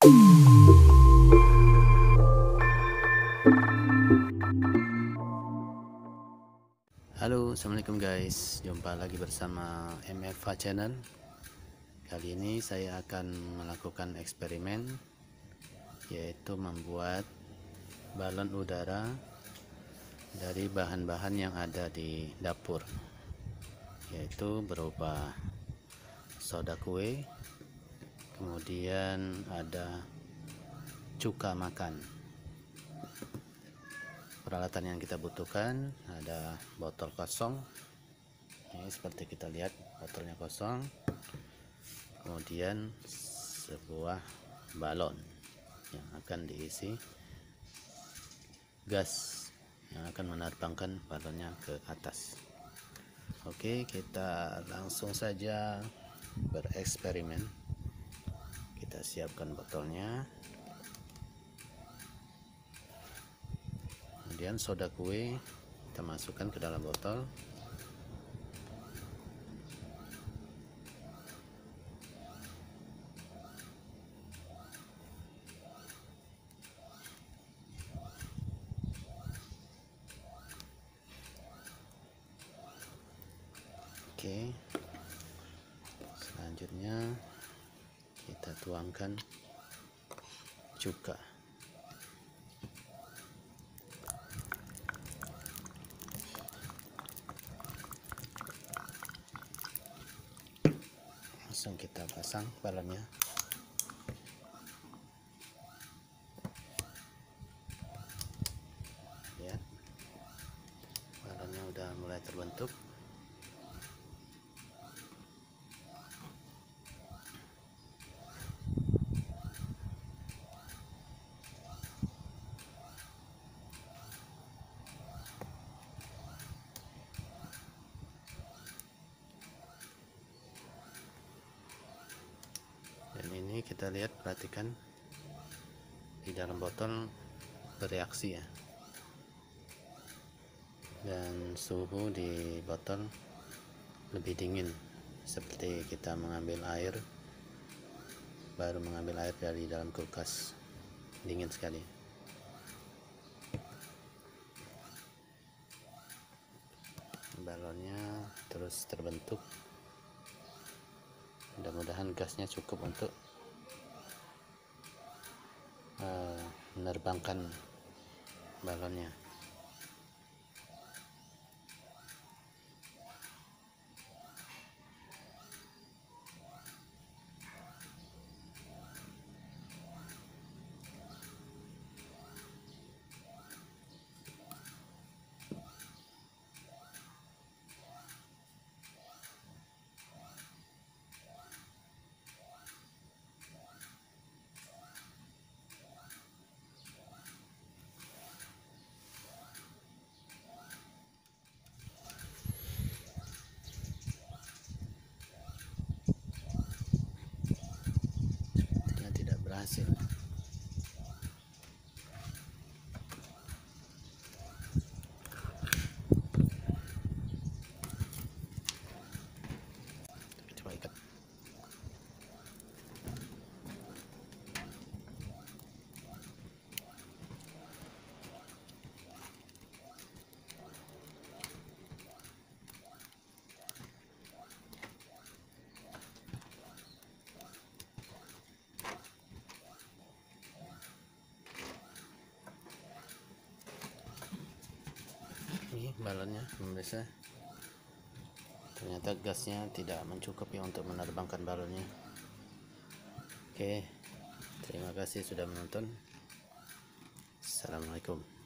Halo, assalamualaikum guys, jumpa lagi bersama MFA Channel. Kali ini saya akan melakukan eksperimen, yaitu membuat balon udara dari bahan-bahan yang ada di dapur, yaitu berupa soda kue, kemudian ada cuka makan. Peralatan yang kita butuhkan ada botol kosong, ini seperti kita lihat botolnya kosong, kemudian sebuah balon yang akan diisi gas yang akan menerbangkan balonnya ke atas. Oke, kita langsung saja bereksperimen. Kita siapkan botolnya, kemudian soda kue kita masukkan ke dalam botol. Oke, selanjutnya kita tuangkan cuka. Langsung kita pasang balonnya. Lihat, balonnya udah mulai terbentuk. Dan ini kita lihat, perhatikan di dalam botol bereaksi ya, dan suhu di botol lebih dingin, seperti kita mengambil air, baru mengambil air dari dalam kulkas, dingin sekali. Balonnya terus terbentuk. Mudah-mudahan gasnya cukup untuk menerbangkan balonnya. Tidak berhasil. Coba ikat. Ini balonnya pemirsa, ternyata gasnya tidak mencukupi untuk menerbangkan balonnya. Oke, terima kasih sudah menonton. Assalamualaikum.